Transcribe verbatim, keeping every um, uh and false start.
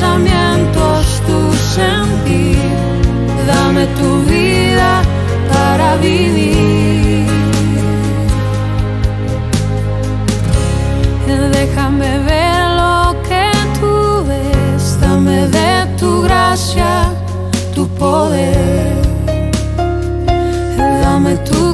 pensamientos, tu sentir. Dame tu vida para vivir. Déjame ver lo que tú ves. Dame de tu gracia, tu poder. Dame tu